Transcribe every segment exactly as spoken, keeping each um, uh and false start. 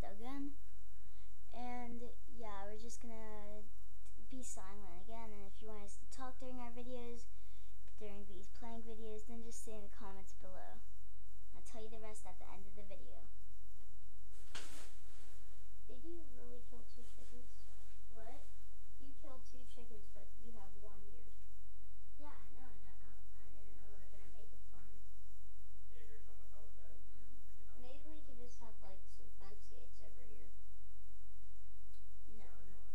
again. And yeah, we're just gonna be silent again. And if you want us to talk during our videos, during these playing videos, then just say in the comments below. I'll tell you the rest at the end of the video. Did you really kill two chickens? What? You killed two chickens, but you have one here. Yeah, I know. I know. I didn't know we were gonna make a farm. Maybe we could just have like some fence gates over here. No.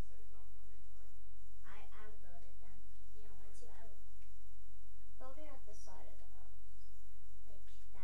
I I'll build it then. If you don't want to, I will. Build it at the side of the house. Like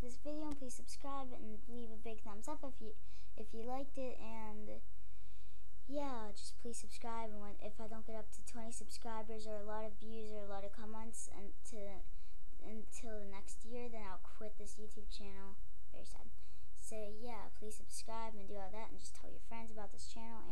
this video, and please subscribe and leave a big thumbs up if you if you liked it. And yeah, just please subscribe. And when, if I don't get up to twenty subscribers or a lot of views or a lot of comments and to until the next year, then I'll quit this YouTube channel. Very sad. So yeah, please subscribe and do all that, and just tell your friends about this channel.